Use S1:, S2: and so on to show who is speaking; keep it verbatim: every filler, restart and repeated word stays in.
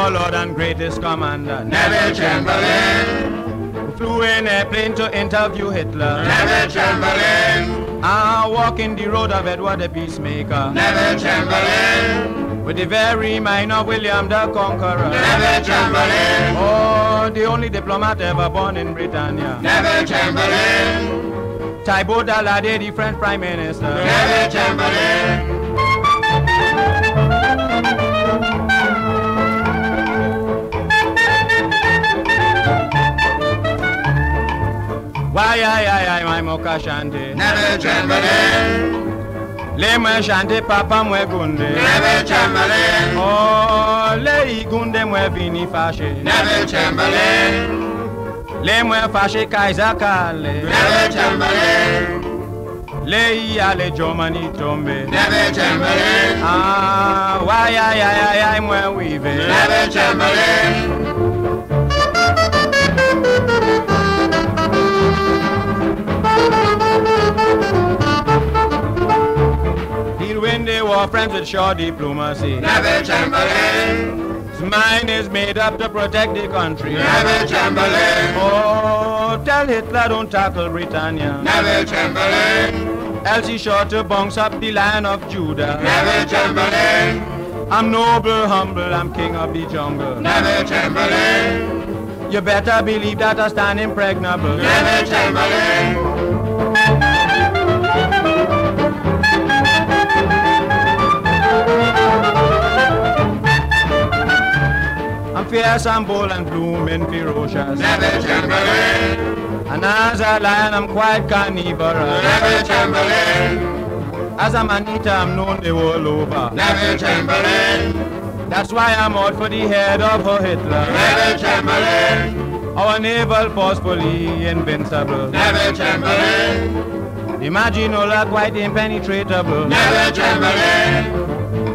S1: warlord and greatest commander,
S2: Neville Chamberlain.
S1: who flew in a plane to interview Hitler,
S2: Neville Chamberlain.
S1: and walking the road of Edward the Peacemaker,
S2: Neville Chamberlain.
S1: with the very mind of William the Conqueror,
S2: Neville Chamberlain.
S1: oh, the only diplomat ever born in Britannia,
S2: Neville Chamberlain.
S1: Thibaut Daladier, the French Prime Minister,
S2: Neville Chamberlain.
S1: why, I, I, I, my mocha chante,
S2: Neville Chamberlain.
S1: le mwen chante papa mwen gunde,
S2: Neville Chamberlain.
S1: oh, le i gunde mwen vini fache,
S2: Neville Chamberlain.
S1: le mwen fache Kaiser Kale,
S2: Neville Chamberlain.
S1: le i ale Germany tombe,
S2: Neville Chamberlain.
S1: ah, why, I, I, I, I, mwen wive,
S2: Neville Chamberlain.
S1: he'll win the war friends with sure diplomacy,
S2: Neville Chamberlain.
S1: his mind is made up to protect the country,
S2: Neville Chamberlain.
S1: oh, tell Hitler don't tackle Britannia,
S2: Neville Chamberlain.
S1: else he's sure to bounce up the Lion of Judah.
S2: Neville Chamberlain.
S1: I'm noble, humble, I'm king of the jungle.
S2: Neville Chamberlain.
S1: You better believe that I stand impregnable.
S2: Neville Chamberlain.
S1: I'm fierce and bold and blooming ferocious,
S2: Neville Chamberlain.
S1: and as a lion I'm quite carnivorous.
S2: Neville Chamberlain.
S1: As a man-eater I'm known the world over.
S2: Neville Chamberlain.
S1: That's why I'm out for the head of her Hitler.
S2: Neville Chamberlain.
S1: Our naval force fully invincible.
S2: Neville Chamberlain.
S1: Imagine all quite impenetrable.
S2: Neville Chamberlain.